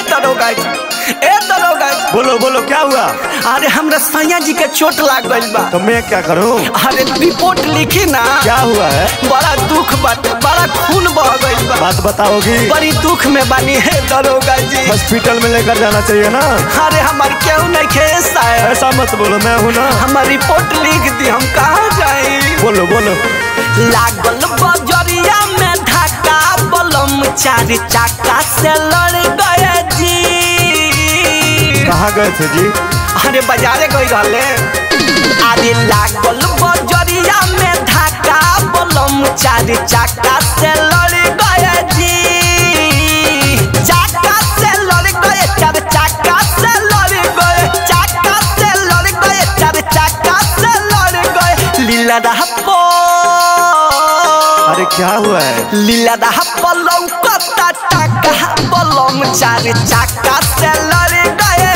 दरोगा जी, ए दरोगा जी। बोलो बोलो क्या हुआ? अरे हमरा सैया जी के चोट लाग गइल बा। तो मैं क्या करूं? अरे रिपोर्ट लिखी ना। क्या हुआ है? बड़ा दुख बाटे, बड़ा खून बह गइल बा। बात बताओगी? बड़ी दुख में बानी है दरोगा जी। हॉस्पिटल में लेकर जाना चाहिए ना। अरे हमार क्यों नहीं खेस है? ऐसा मत बोलो, मैं हूँ ना। हमार रिपोर्ट लिख दी, हम कहाँ जाए? बोलो बोलो। लागल बजरिया में धक्का, बलम चार चक्का से लड़ गए जी। कहाँ गए थे जी? अरे बाजारे गई रहले। अरे लागल बजरिया में धक्का, बलम चार चक्का से लड़ गए जी। चक्का से लड़ गए, चार चक्का से लड़ गए, चक्का से लड़ गए, चार चक्का से लड़ गए। लीला रहा। अरे क्या हुआ है? लीला रहा पलम कत्ता टक्का, बलम चार चक्का से लड़ गए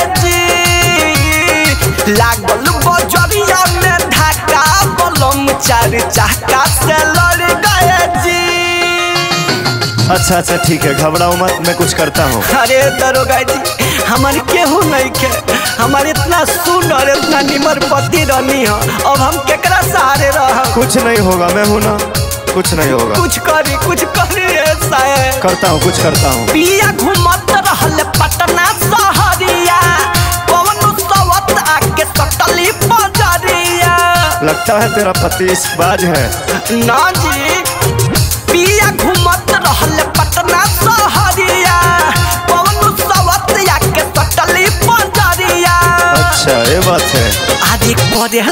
जी। लागल बजरिया में धक्का, बलम चार चक्का से लड़ गए जी। अच्छा अच्छा ठीक है, घबराओ मत, मैं कुछ करता हूँ। अरे दरोगा जी, हमारे केहू नहीं के, हमारे इतना सुंदर इतना निमर पति रहनी है, अब हम केकरा सहारे रह? कुछ नहीं होगा, मैं हूँ ना, कुछ नहीं होगा। कुछ करी साहब। करता हूँ, कुछ करता हूँ। पिया घूमत रहल पटना शहरिया, कौन सवत आके सटली बजरिया। लगता है तेरा पति इस बाज है। ना जी, पिया घूमत रहल पटना शहरिया, कौन सवत आके सटली बजरिया। अच्छा ये बात है। आदि करे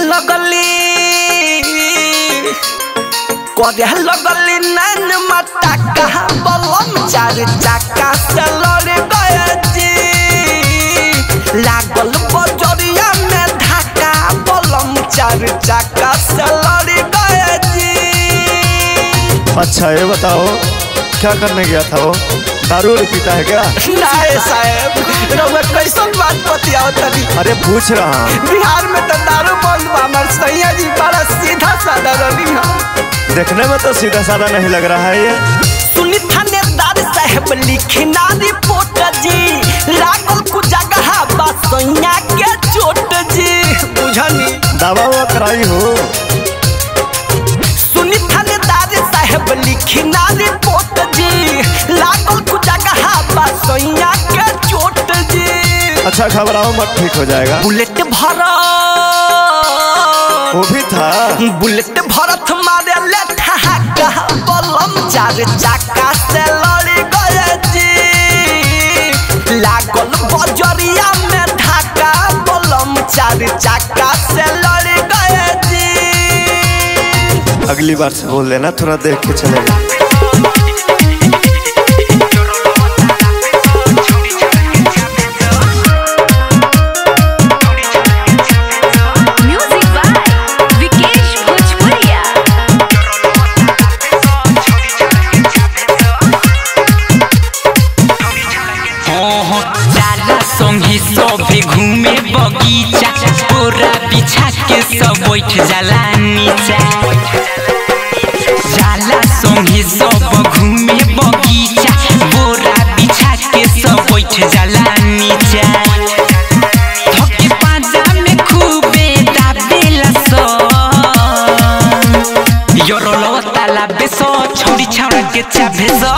लगली नैन मटका, बलम चार चक्का से लड़ गए जी। लागल बजरिया में धक्का, बलम चार चक्का से लड़ गए जी। अच्छा ये बताओ क्या करने गया था वो? दारू पीता है क्या? नहीं साहब, रउआ कैसन बात बतियाओ तनी? अरे पूछ रहा हूँ। बिहार में तो दारू बंद बा, हमार सैया जी बड़ा सीधा साधा रही है। देखने में तो सीधा साधा नहीं लग रहा है ये। सुनी थानेदार साहब लिखी ना रिपोर्ट जी, लागल कुछ जगह बा सैया के चोट जी। बुझनी दवा हुआ कराई हो? सुनी थानेदार साहब लिखी ना रिपोर्ट जी, लागल कुछ जगह बा सैया के चोट जी। अच्छा घबराओ मत, ठीक हो जाएगा। बुलेट भरा वो भी था। बुलेट भरत मारे ले ठहाका, बलम चार चक्का से लड़ गए जी। लागल बजरिया में धक्का, बलम चार चक्का से लड़ गए जी। अगली बार से बोल लेना, थोड़ा देख के चलेगा। सभी घूमे बगीचा, पूरा बिछा के सब बैठ जाला नीचा। जाला संगी सब घूमे बगीचा, बोरा बिछा के सब बैठ जाला नीचा। थके पाजा में खूबे दाबेला सो, योरो ताला बेसो, छोड़ी छाड़ा के चाबे सो।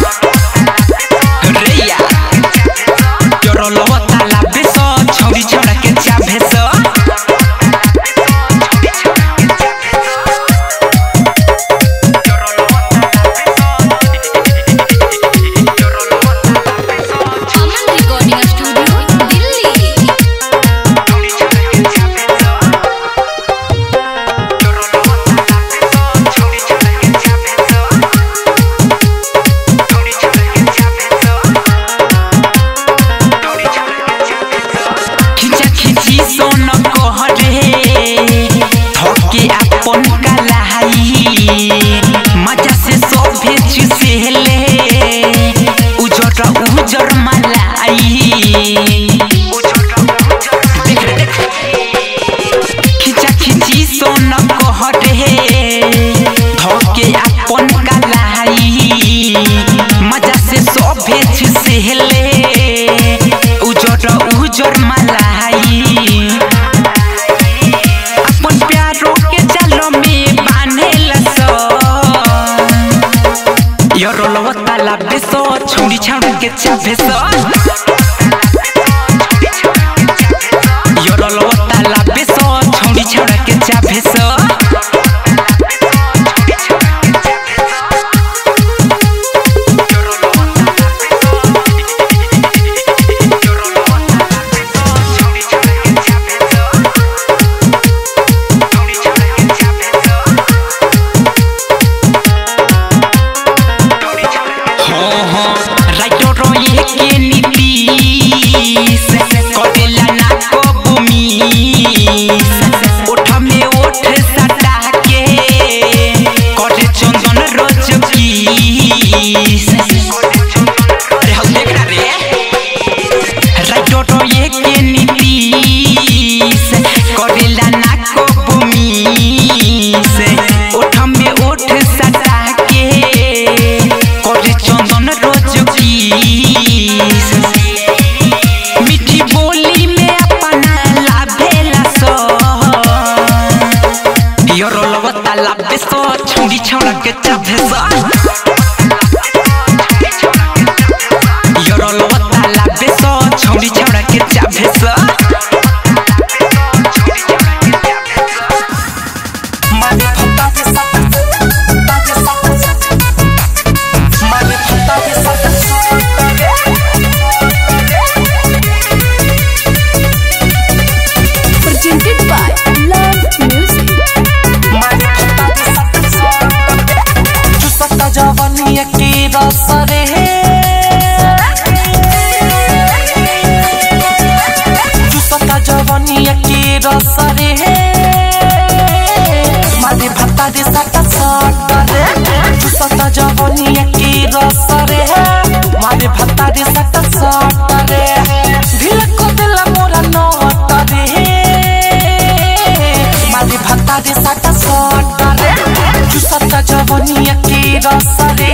रेया योरो ताला बेसो, छोड़ी छाड़ा के चाबे सो। चाभे स योरो लवता लाबे स छौड़ी छौड़ा के चाभे स छौड़ी छौड़ा के चाभे स योरो लवता लाबे स छौड़ी छौड़ा के चाभे स मारे भत्ता दे साटा सटरे चुसता जवनिया की रसरे मारे भत्ता दे साटा सटरे ढिल को दिला मोरा नटरे मारे भत्ता दे साटा सटरे चुसता जवनिया की रसरे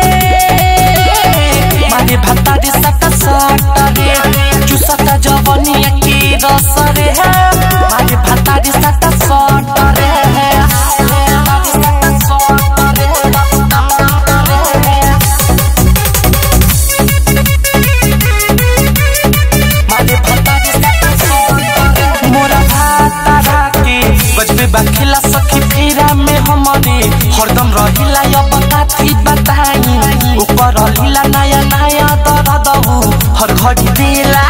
मारे भत्ता दे साटा सटरे चुसता जवनिया की रसरे मारे भत्ता दे साटा सटरे बखिला सखी फेरा में हमारे हरदम रहिला अब काथी बताई ऊपर लीला नया नया दर्द हर घड़ी देला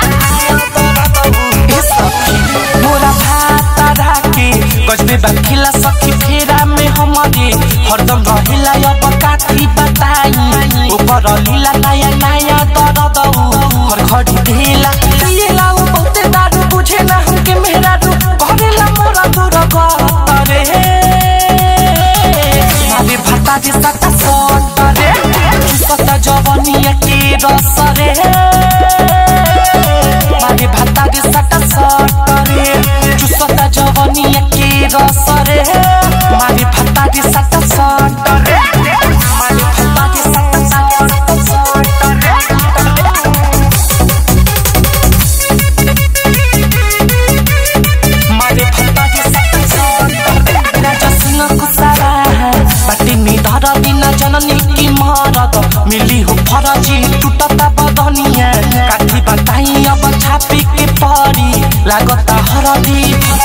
मोरा भाता राके गजबे बखिला सखी फेरा में हमारे हरदम रहिला अब काथी बताई ऊपर लीला नया नया दर्द हर घड़ी देला येला वो बहुते दारू बुझे ना हमके मेरा रू करेला मोरा दूर करे मारे भत्ता दे साटा सटरे चुसता जवनिया की रसरे मारे भत्ता दे साटा सटरे चुसता जवनिया की रसरे मारे भत्ता दे साटा सटरे मारे भत्ता दे साटा सटरे मारे भत्ता दे धर बिना जननी की मरद मिली हो फरजी टूटता बदनिया काठी बताई अब छापी के परी लागता हरदी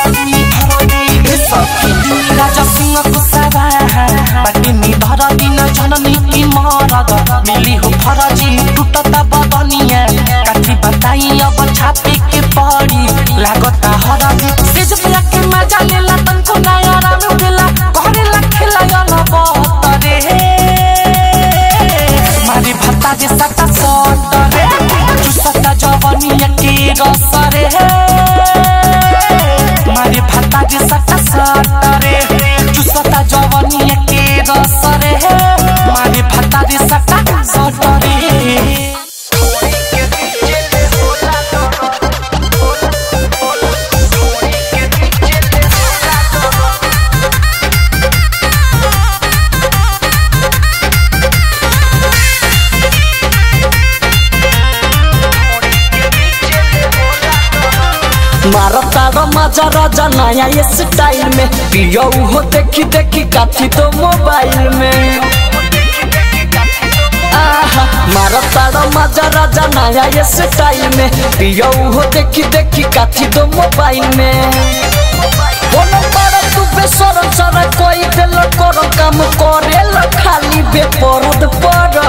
राजा सिंह कुशवा बाटी धर बिना जननी की मरद मिली हो फरजी टूटता बदनिया काठी बताई अब छापी के परी लागता हरदी तेज पिया के मजा लेला तनको नया राम उठेला करेला खेला मारे भत्ता दे साटा सटरे चुसता जवनिया की रसरे मारे भत्ता दे साटा सटरे चुसता जवनिया की रसरे मारे भत्ता दे साटा सटरे मारता मजा राजा नया ये स्टाइल में पियो हो देखी देखी काथी तो मोबाइल में मारा तारा मजा राजा नया ये स्टाइल में पियो हो देखी देखी काथी दो मोबाइल में बोलो मारा तू बेसरम सारा कोई दिल करो काम करे ल खाली बेपरद पर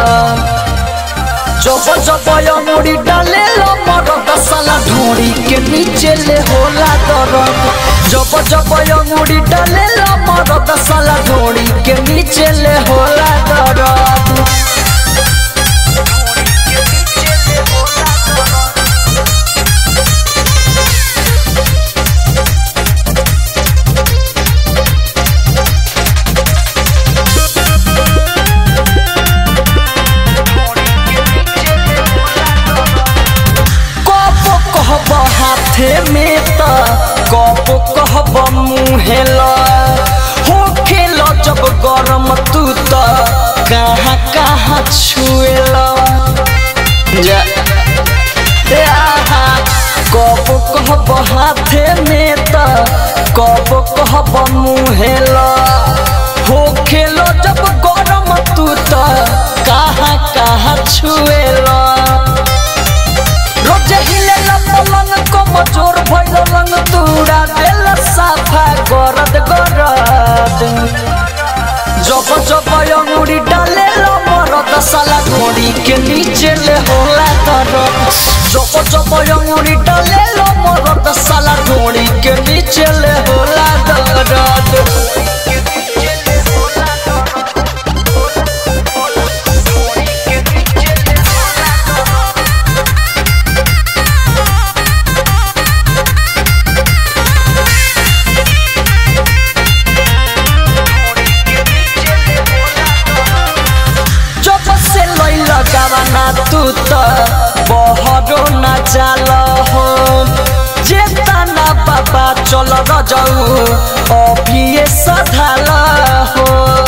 जब जब मुड़ी डाले लो मरद साला ढोड़ी के नीचे ले होला दर्द जब जब मुड़ी डाले लो मरद साला ढोड़ी के नीचे ले होला दर्द हाथे में त कब कहब मुहेला हो खेला जब गरम तू त कहाँ कहाँ छुएला कब कहब हाथे में त कब कहब मुहेला हो खेला जब गरम तू त कहाँ कहाँ छुएला रोज हिले पलंग को मजोर भइल लंग तूड़ा देल साफा गरद गरद जब जब अंगुरी डाले लो मरद साला घोड़ी के नीचे ले होला दर्द जब जब अंगुरी डाले लो मरद साला घोड़ी के नीचे ले होला दर्द गावाना तू तो बहरो न जाल हो जेतना बाबा चल रजऊ अभी सधाल हो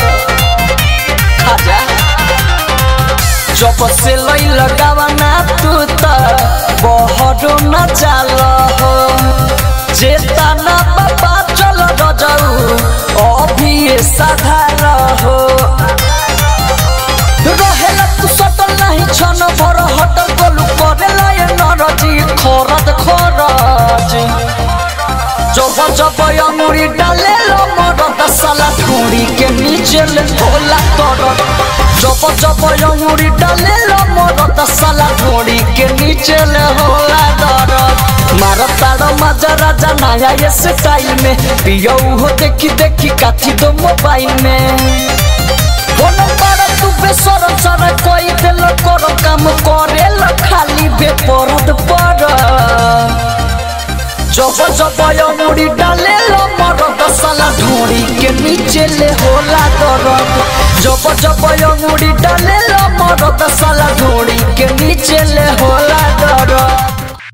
खाजा जब से लैल गावाना तू तो बहरो न जाल हो जेतना बाबा चल रजऊ अभी सधाल हो रहेला तू सटल नहीं छन भर हटल गोलू करेला ये नरजी खरद खरज जब जब अंगुरी डाले लो मरद साला ढूंढी के नीचे ले होला दर्द जब जब अंगुरी डाले लो मरद साला ढूंढी के नीचे ले होला दर्द मारा तारा मजा राजा नया ये स्टाइल में पियो हो देखी देखी काथी दो मोबाइल में बोलो मारा तू बेसरम सारा कोई दिल करो काम करे ल खाली बेपरद पर जब जब मुड़ी डाले लो मरद साला ढोड़ी के नीचे ले होला दर्द जब जब मुड़ी डाले लो मरद साला ढोड़ी के नीचे ले होला दर्द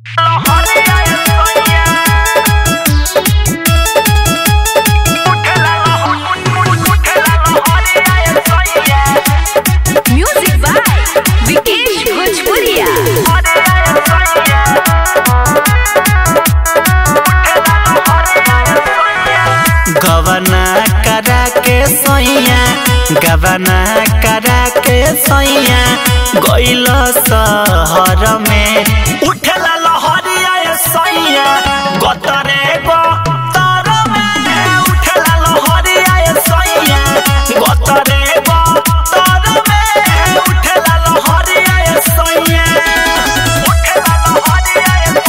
गवना करा के सैया गइल शहर में उठला लहरिया सैया गतरे गतर में उठला लहरिया सैया गतरे गतर में उठला लहरिया सैया उठला लहरिया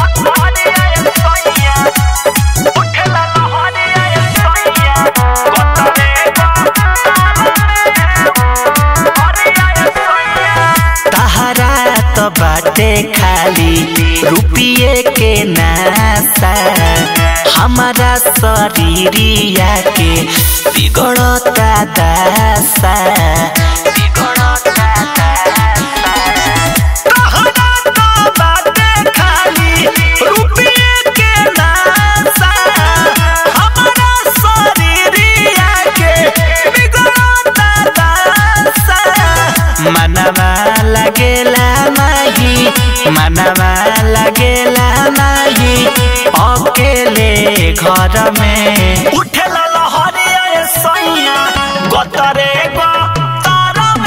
सैया उठला लहरिया सैया गतरे बाटे खाली रुपये के नासा हमारा शरीरिया के बिगड़ता दासा मनवा लगेला नहीं अकेले घर में उठला लहरिया सैया गतरे गतर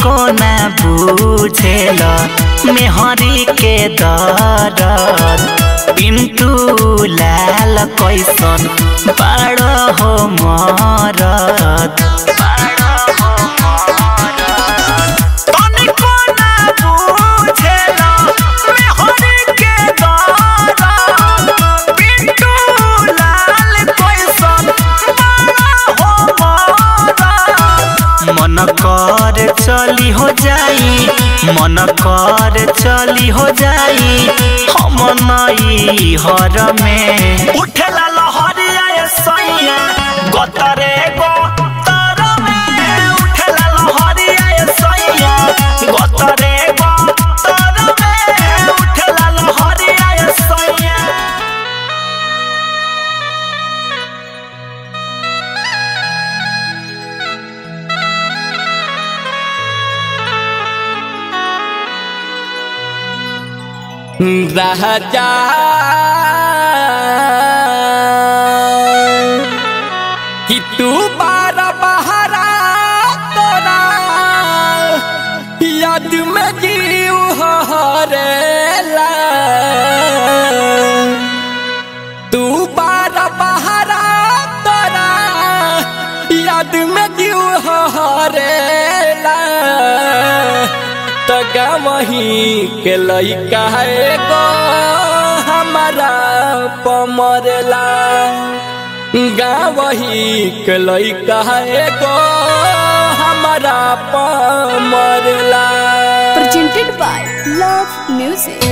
तनिको ना बुझेल मेहरी के दर्द पिंटू लाल कैसन बड़ हो मरद तनिको ना बुझेल मेहरी के दर्द पिंटू लाल कैसन बड़ हो मरद मन कर चली हो जाई मन कर चली हो जाई हम नई हर में उठला लहरिया सैया गतरे गो तर में उठला लहरिया सैया गतरे गो तर में उठला लहरिया सैया राजा कि तू बार बहरा तोरा याद में जीव हरेला तू बार बहरा तोरा याद में जीव हरेला वही के लइका एगो हमारा पमरला गावही के लइका एगो हमारा पमरला। Presented by Love Music.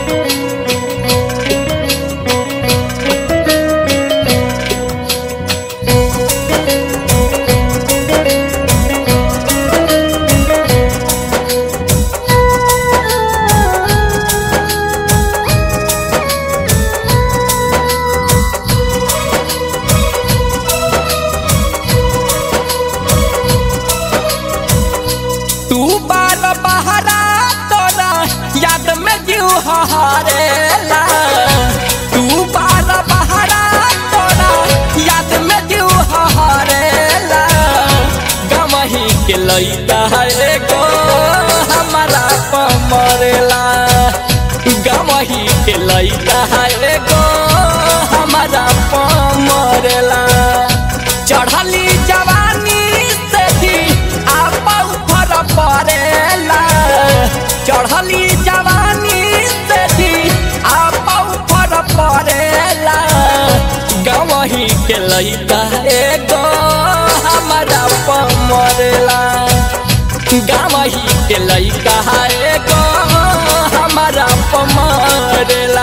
हरेला तू बार बहरा तोरा याद में जीव हरेला गमही के लइका एगो हमारा पमरेला गमही के लइका एगो हमारा पमरेला चढ़ली जवानी से भी आपा ऊपर पड़ेला चढ़ली जवानी परेला गवही के लइका एगो हमारा पमरेला गवही के लइका एगो हमारा पमरेला।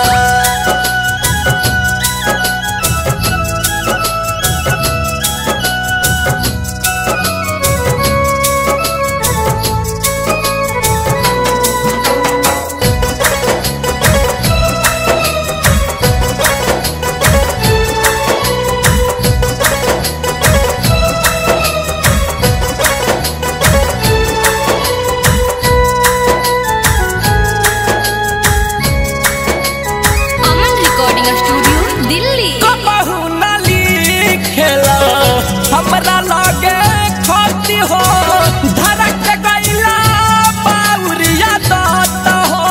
हमरा लगे खती हो धड़क गईला बाउरिया दत हो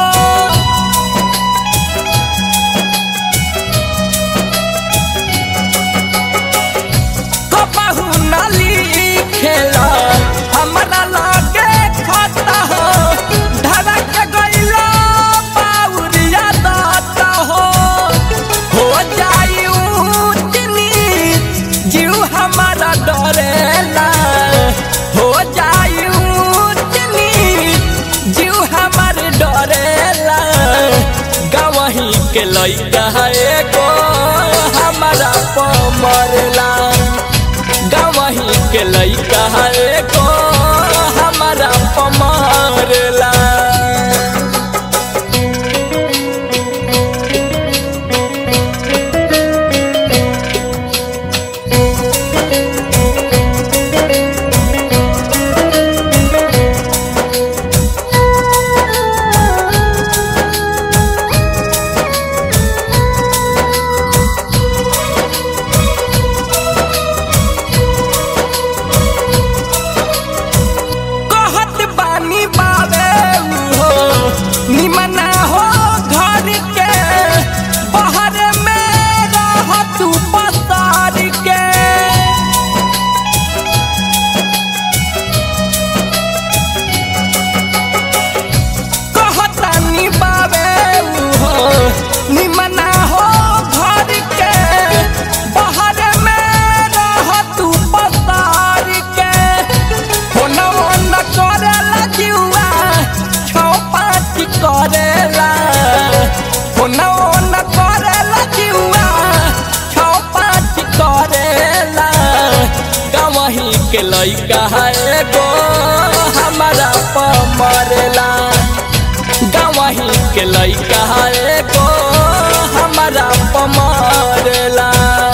कबहू नाली खेला हमरा लगे खता हो धड़क गईला बाउरिया दत हो जाई जीव हमारा डरेला हो जाई जीव हमारे डरेला गवही के लइका एगो हमारा पमरेला गवही के लइका एगो हमारा पमरेला। कहत के लइका एगो हमारा पमरेला गावही के लइका एगो हमारा पमरेला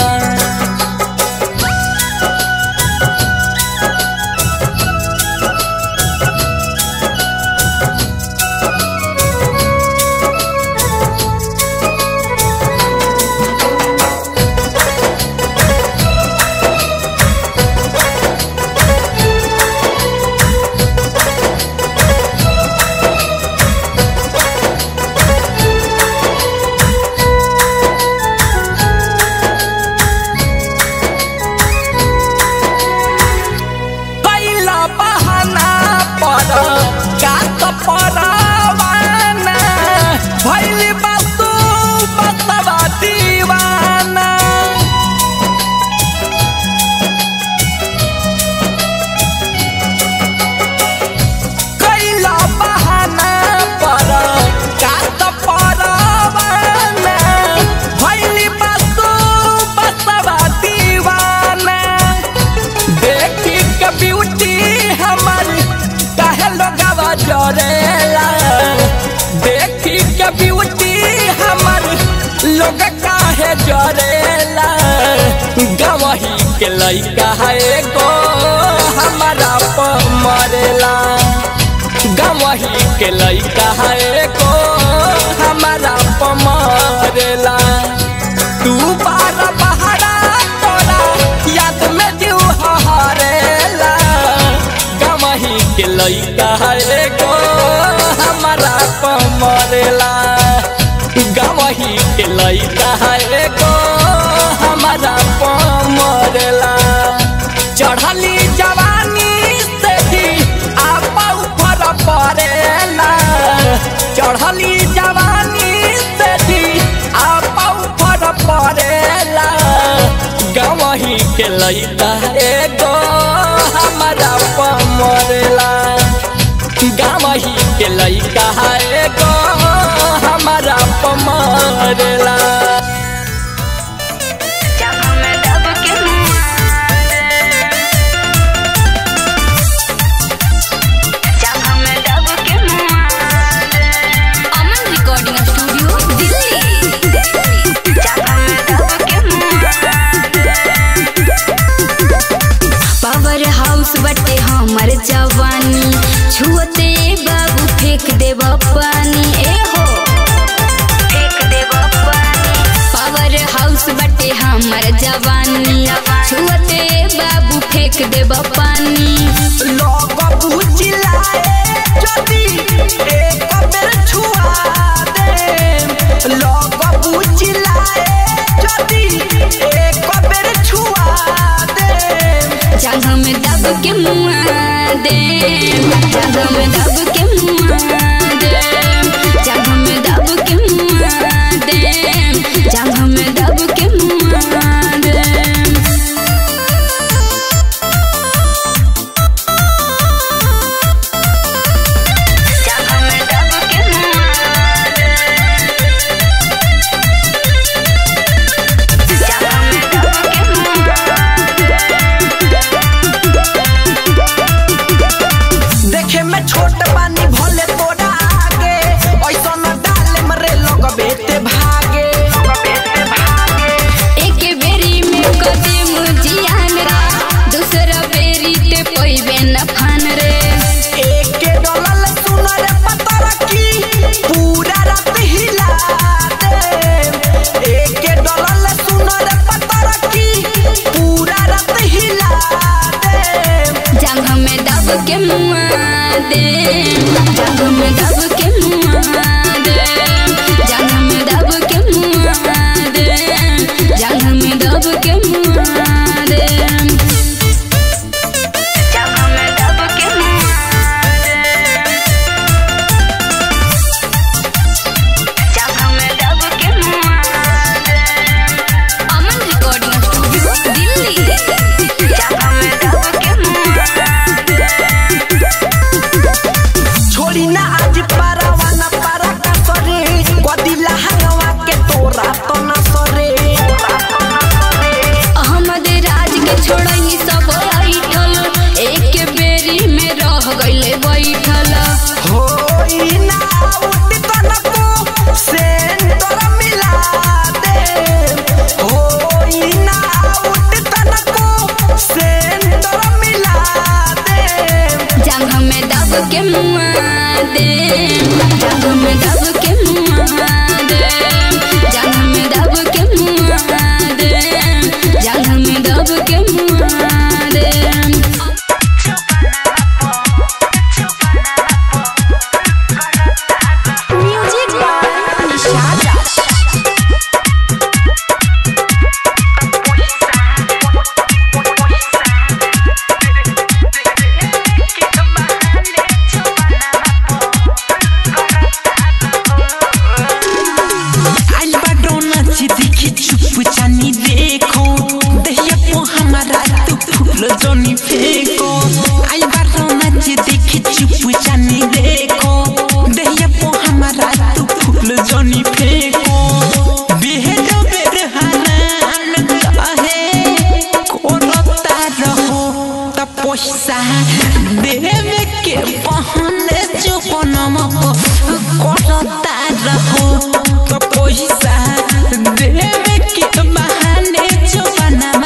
देखी के ब्यूटी हमर लोग काहे जरेला गवही के लइका एगो हमारा पमरेला गवही के लइका एगो हमारा पमरेला तू बार बहरा तोरा याद में दिउ हरेला गवही के लइका एगो हमारा पमरेला गवही के लइका एगो हमारा पमरेला चढ़ली जवानी से भी आपा ऊपर पड़ेला चढ़ली जवानी से भी आपा ऊपर पड़ेला गवही के लइका एगो हमारा पमरेला गावही के लइका एगो हमारा पमरेला Aman recording studio Delhi. Power house बटे हमर जवानी छुअते बाबू फेंक देव पानी ए हो फेंक देव पानी पावर हाउस बटे हमर जवानी छुअते बाबू फेंक देव पानी लोग बुझिलाए जदी एक बेर छुआ दे लोग बुझिलाए जदी एक बेर छुआ दे जंग में दब के मुआ दे जंग में दब के मुआ दे जंग में दब के मुआ दे जंग में दब के मुआ दे देखे में छोट पानी भले तोरा आगे ऐसा न डाले मरे लोग बेटे भागे एक बेरी में कदम जियान रे दूसरा बेरी ते पइबे न फान रे एक डलल सुनर पतर की पूरा रात हिला दे एक डलल सुनर पतर की पूरा रात हिला दे जंग में दब के मुआ दे जंग में दब के मुआ दे जंग में दब के मुआ दे जंग में दब के मुआ दे जंग में दब के मुआ दे जंग में दब के मुआ दे अमन रिकॉर्डिंग स्टूडियो दिल्ली जंग में दब के मुआ दे छोड़ी ना आज परवाना पर के मुआ दे जांग में दब के मुआ दे जांग में दब के मुआ दे जांग में दब के मुआ दे म्यूजिक बाय निशाद जोनी फेंको आई बार नाच देखी चुप जानी देखो दहिया पो हमारा तू फूल जोनी फेंको बेहद बेरहनान काहे कोरता रहो त पैसा देवे के बहाने जो बनम कोरता रहो त पैसा देवे के बहाने जो बनम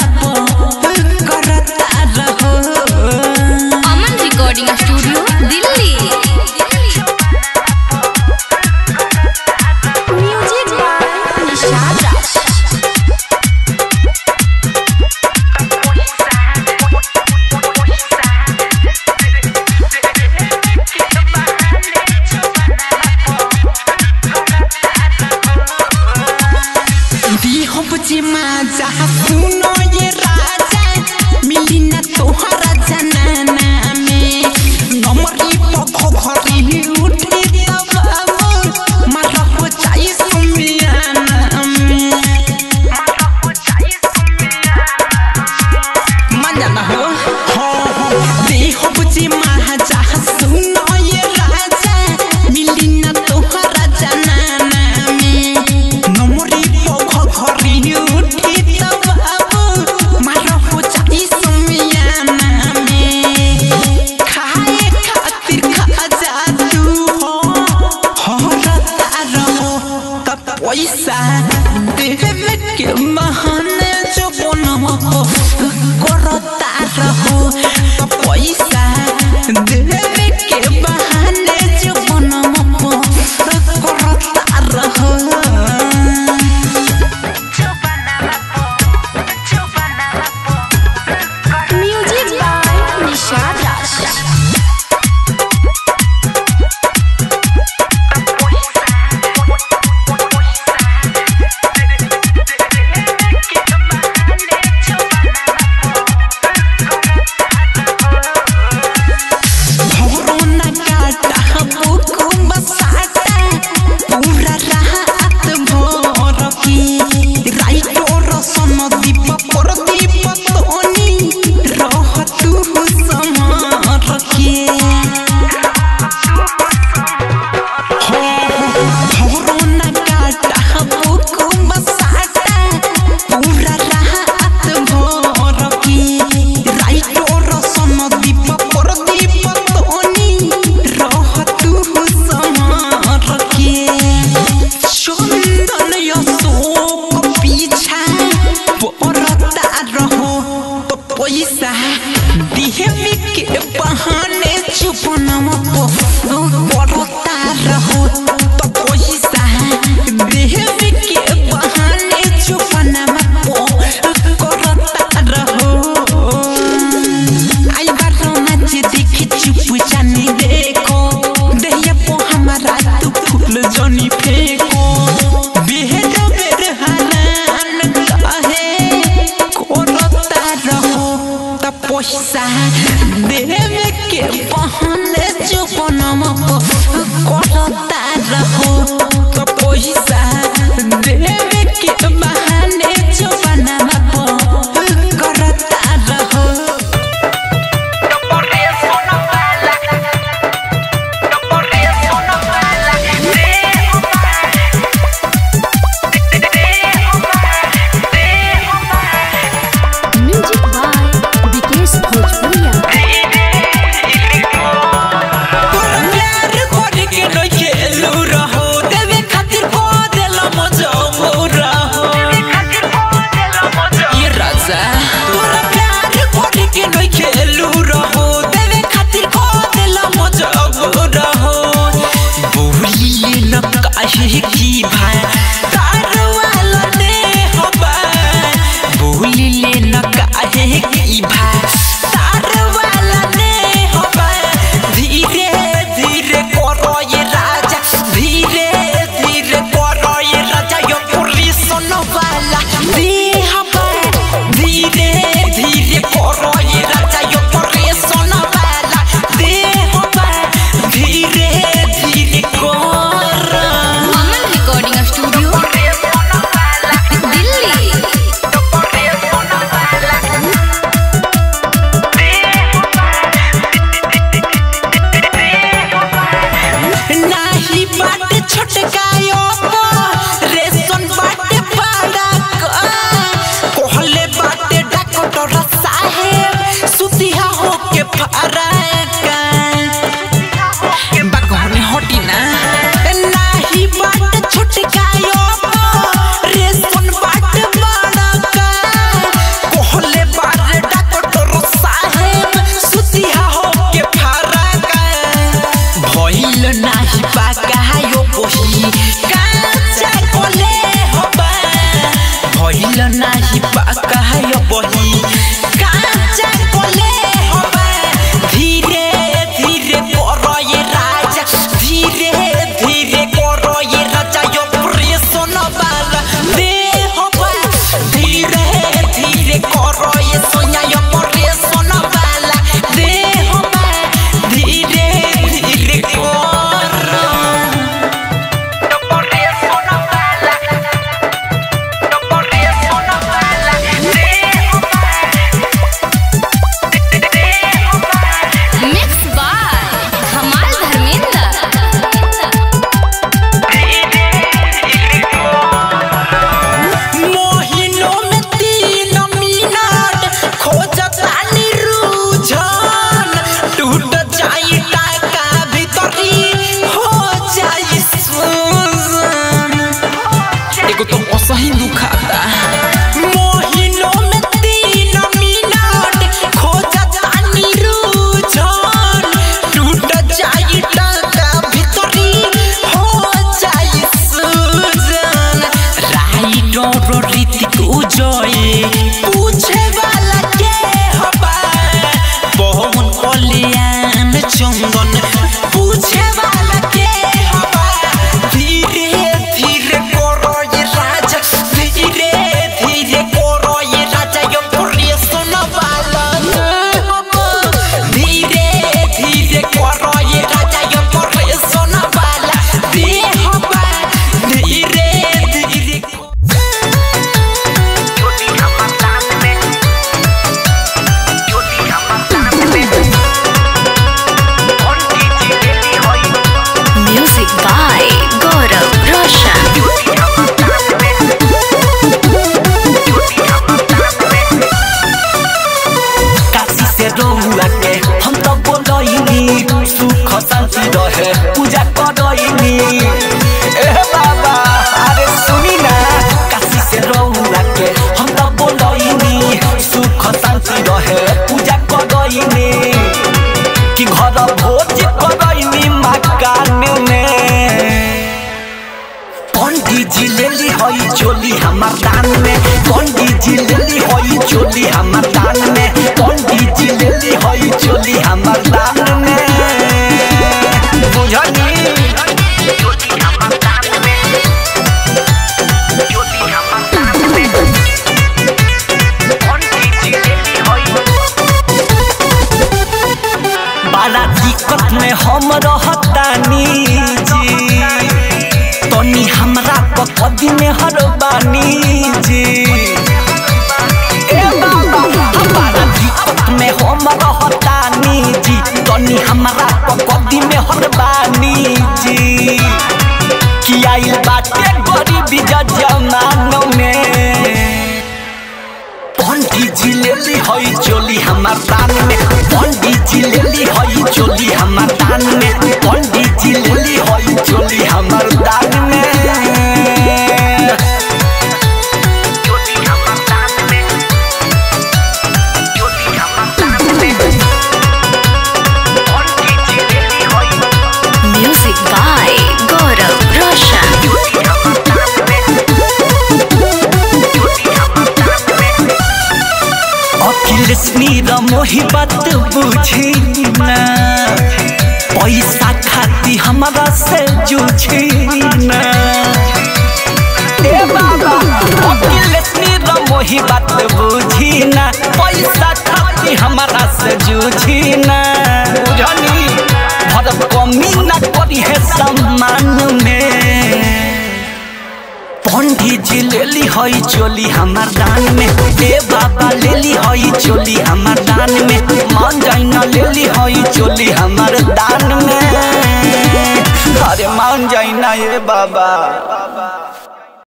recording studio Delhi music by Nishad दी हो बजे माजा सुनो ये राजा मिली ना तोहरा जनाना में नमरी पखो घरी उठे तबाबो मारा हो जाए सुमियाना में मारा हो जाए सुमियाना मजा ना हो दी हो बजे माजा सुनो ये राजा मिली ना तोहरा जनाना में नमरी घरी उठी तबाबो मारा हो जाई सुमियाना में खाए खातिर खा जा तू हो हरता रहो तब पैसा देवे के बहाने जो बनम करता रहो तब पैसा देवे के बहाने जो बनम करता रहो म्यूजिक बाय निशाद भवरोना काटा बुकु बसाता पूरा रात भर की राइटो रसन दीप पर दीप तोनी रह तू समर के भवरोना काटा बुकु बसाता पूरा रात भर की राइटो रसन दीप पर दीप तोनी रह तू समर के चंदन अशोक पीछा पड़ता रहो तो पैसा देवे के बहाने चुपनम पड़ता रहो तो पैसा देवे के बहाने चुपनम करता रहो आई बार नाच देखी चुप जानी देखो दहिया पो हमारा तू फूल जोनी फेंको बेहद बेरहनान काहे कोरता रहो त पैसा देवे के बहाने जो बनम करता रहो त पैसा देवे के बहाने जो बनम करता रहो म्यूजिक बाय विकेश भोजपुरिया प्यार करे के भारा का बगोने होटी ना नाही बाट छुटकायो रे सुन बाट बड़ा का कोहले बार डॉक्टर साहेब सुतिया हो के भारा का भइल नाही बाकायो कोही काचा कोले होबा भइल नाही बाकायो बही काचा कोले होबा धीरे धीरे करो ये राजा धीरे धीरे करो ये राजा यो प्रेसन बाला दे होबा धीरे धीरे करो ये सोया यो प्रेसन बाला दे होबा धीरे धीरे करो मिक्स बाय कमाल धर्मेंद्र। मोहिनो में 3 मिनट खोजतानी रुझान टूट जाई टाका भीतरी हो जाई सुन एगो तो असही दुखाता मोहिनो में 3 मिनट खोजतानी रुझान टूट जाई टाका भीतरी हो जाई सुन राइडो रीतिक उजोए पूछे वाला के हबा बहुन कल्याण चंदन पूछे वाला के हबा धीरे धीरे करो ये राजा धीरे धीरे करो ये राजा यो प्रेसन वाला हबा धीरे धीरे करो ये राजा यो प्रेसन वाला दे हबा धीरे धीरे म्यूजिक बाय गौरव रोशन। काशी से रहुआ के हम तो बोलइनी सुख शांति रहे पूजा करइनी ए बाबा अरे सुनी ना काशी से रहुआ के हम तो बोलइनी सुख शांति रहे पूजा करइनी कि घर भोज करइनी मकान में पंडित जी लेली हई चोली हमार दान में पंडित जी लेली हई चोली हमार दान में पंडित जी लेली हई चोली हमार दान में बुझनी बड़ा दिक्कत में हम रहतानी जी तनी हमरा कदी में हरबानी जी ए बाबा बड़ा दिक्कत में हम रहतानी जी तनी हमरा कदी में हरबानी जी कि आइल बाटे गरीबी जमानो में पंडित जी लेली हई चोली हमार दान में पंडित जी लेली हई चोली हमार दान में पंडित जी लेली हई चोली हमार दान में म्यूजिक बाय गौरव रोशन। अखिलेश नीरा मोही बात बुझी ना पैसा खाती हमारा से जूझी ना ए बाबा अखिलेश नीरा मोही बात बुझी ना पैसा खाती हमारा से जूझी ना बुझनी भर कमी ना करी है सम्मान में पंडित जी लेली हई चोली हमार दान में ए बाबा लेली हई चोली हमार दान में मान जाइना लेली हई चोली हमार दान में अरे मान जाइना ये बाबा